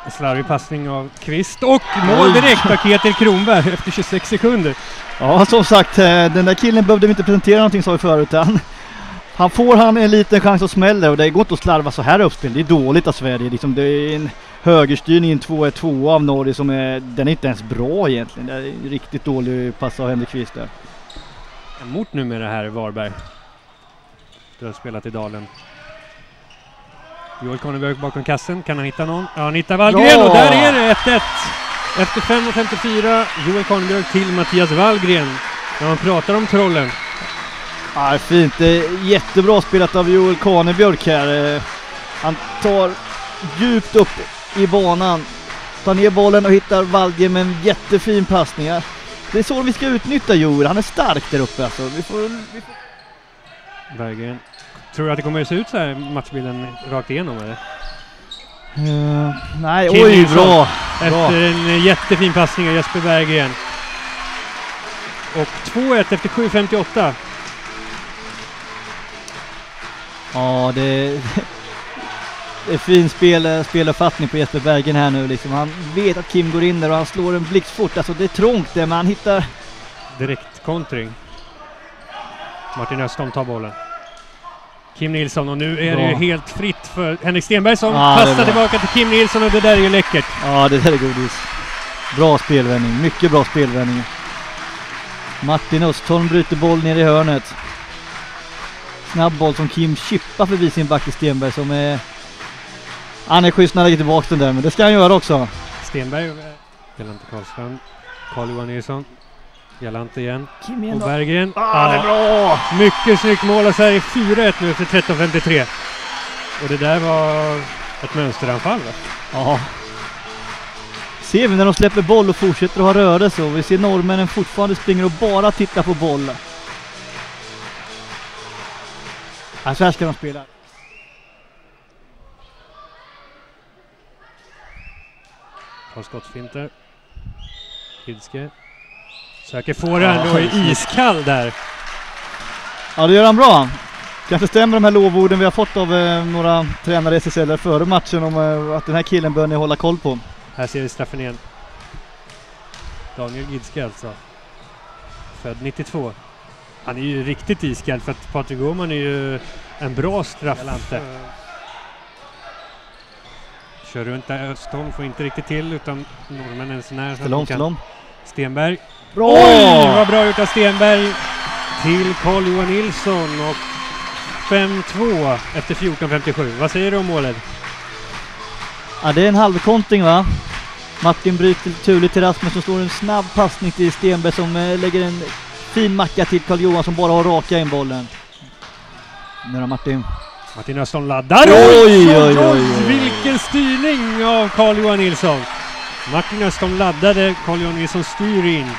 En slarvig passning av Kvist och mål direkt av Ketil Kronberg efter 26 sekunder. Ja, som sagt, den där killen behövde vi inte presentera någonting, sa vi förut. Han får en liten chans att smälla, och det går inte att slarva så här uppspel. Det är dåligt av Sverige. Liksom, det är en högerstyrning, en 2-1-2 av Norge som den är inte ens bra egentligen. Det är en riktigt dålig pass av Henrik Kvist där. Mot numera här Varberg. Du har spelat i Dalen. Joel Konneberg bakom kassen. Kan han hitta någon? Ja, han hittar Wallgren och där är det 1-1. Efter 5.54 Joel Konneberg till Mattias Wallgren. När man pratar om trollen. Ja, fint. Jättebra spelat av Joel Konebjörk här. Han tar djupt upp i banan. Tar ner bollen och hittar Wallgren med en jättefin passning. Det är så vi ska utnyttja Joel. Han är stark där uppe. Alltså. Vi får... Berggren. Tror du att det kommer att se ut så här matchbilden rakt igenom eller? Nej, Kim oj, Nilsson. bra. Efter en jättefin passning av Jesper Berggren. Och 2-1 efter 7.58. Ja, det är fin speluppfattning på Jesper Berggren här nu. Liksom. Han vet att Kim går in där och han slår en blixtfort. Alltså det är trångt där, men han hittar... Direkt kontring. Martin Östholm tar bollen. Kim Nilsson, och nu är det ju helt fritt för Henrik Stenberg som passar tillbaka till Kim Nilsson, och det där är ju läckert. Ja, det där är godis. Bra spelvändning, mycket bra spelvändning. Martin Östholm bryter boll ner i hörnet. Snabb boll som Kim chippar förbi sin back i Stenberg som är... Han är schysst när han lägger tillbaka den där, men det ska han göra också. Stenberg, Jalante Karlström, Carl-Johan Nilsson, Jalante igen. Kim och Berggren. Det är bra! Mycket snyggt mål, och så är det 4-1 nu efter 13.53. Och det där var ett mönsteranfall, va? Ja. Ser vi när de släpper boll och fortsätter att ha rörelse, och vi ser norrmännen fortfarande springer och bara tittar på bollen. Ja, så här ska de spela. Har skottfinter. Hidske. Söker fåren och är iskall där. Ja, det gör han bra. Kanske stämmer de här lovorden vi har fått av några tränare i SSL före matchen om att den här killen bör ni hålla koll på. Här ser vi straffen igen. Daniel Hidske alltså. Född 92. Han är ju riktigt iskall, för att Patrik Gårman är ju en bra strafflante. Kör runt där, Östholm får inte riktigt till, utan norrmännen är så nära. Stälom. Stenberg. Bra! Oj, vad bra gjort av Stenberg till Carl-Johan Nilsson, och 5-2 efter 14.57. Vad säger du om målet? Ja, det är en halvkontring, va? Martin bryter turligt till Rasmus, och står en snabb passning till Stenberg som lägger en fin macka till Carl-Johan som bara har raka in bollen. Nu då Martin Östholm laddar. Oj, vilken styrning av Carl-Johan Nilsson. Martin Östholm laddade, Carl-Johan Nilsson styr in.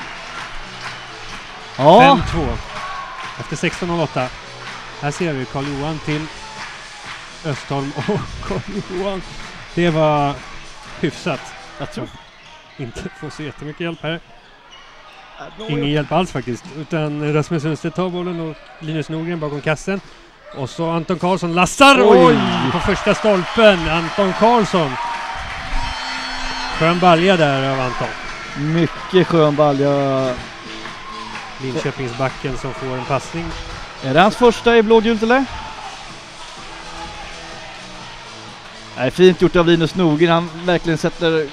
Ja. 5-2 efter 16.08. Här ser vi Carl-Johan till Östholm, och Carl-Johan. Det var hyfsat. Jag tror inte får så jättemycket hjälp här. Ingen hjälp alls faktiskt, utan Rasmus Sundstedt tar bollen och Linus Norgren bakom kassen. Och så Anton Karlsson lassar. Oj, på första stolpen. Anton Karlsson. Skön balja där av Anton. Mycket skön balja. Linköpingsbacken som får en passning. Är det hans första i blågult eller? Nej, fint gjort av Linus Norgren. Han verkligen sätter...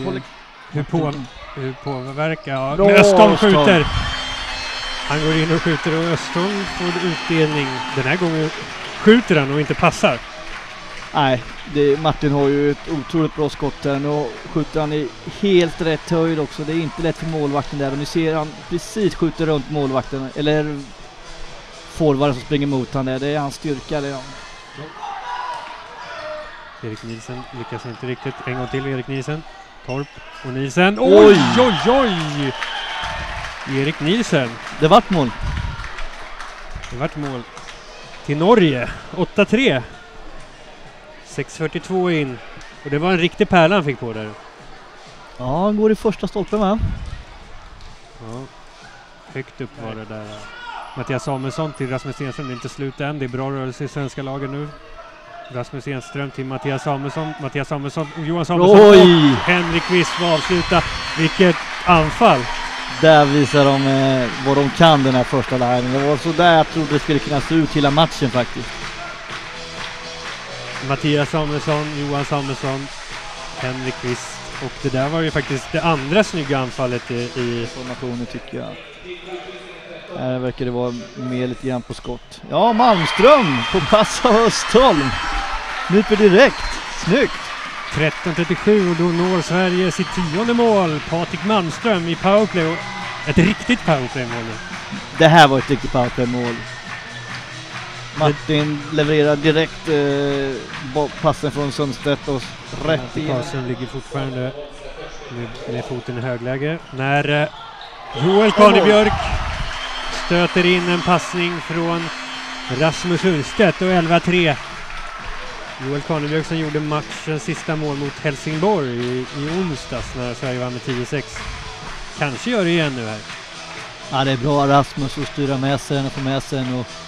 Hur påverkar? Ja, men Östholm skjuter. Han går in och skjuter, och Östholm får utdelning. Den här gången skjuter han och inte passar. Nej, Martin har ju ett otroligt bra skott här. Nu skjuter han i helt rätt höjd också. Det är inte lätt för målvakten där. Och nu ser han precis skjuter runt målvakten. Eller forwarden som springer mot han där. Det är hans styrka. Det är han. Erik Nielsen lyckas inte riktigt. En gång till Erik Nielsen. Torp och Nielsen. Oj! Erik Nielsen. Det vart mål. Till Norge. 8-3. 6.42 in. Och det var en riktig pärla han fick på där. Ja, han går i första stolpen, va? Ja. Högt upp var det där. Mattias Samuelsson till Rasmus Stenström. Det är inte slut än. Det är bra rörelse i svenska lagen nu. Rasmus Enström till Mattias Samuelsson. Mattias Samuelsson och Johan Samuelsson. Oj! Och Henrik Wiss får avsluta. Vilket anfall! Där visar de vad de kan den här första linjen. Det var så där jag trodde det skulle kunna se ut hela matchen faktiskt. Mattias Samuelsson, Johan Samuelsson, Henrik Wiss. Och det där var ju faktiskt det andra snygga anfallet i formationen tycker jag. Här verkar det vara med lite grann på skott. Ja, Malmström på pass av Östholm. Nyper direkt. Snyggt. 13:37 och då når Sverige sitt 10:e mål. Patrik Malmström i powerplay. Ett riktigt powerplay-mål. Det här var ett riktigt powerplay-mål. Martin levererar direkt passen från Sundstedt och rätt in. Karlsson ligger fortfarande med foten i högläge. När Joel Karnebjörk stöter in en passning från Rasmus Sundstedt och 11-3. Joel Karnebjörk som gjorde matchens sista mål mot Helsingborg i onsdags när Sverige vann med 10-6. Kanske gör det igen nu här. Ja, det är bra Rasmus att styra med sig och få med sig och